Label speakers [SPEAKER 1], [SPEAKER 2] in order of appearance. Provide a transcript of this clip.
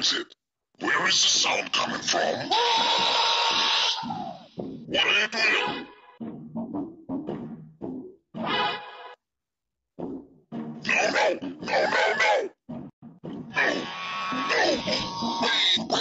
[SPEAKER 1] That's it. Where is the sound coming from? What are you doing? No, no, no, no, no. No, no.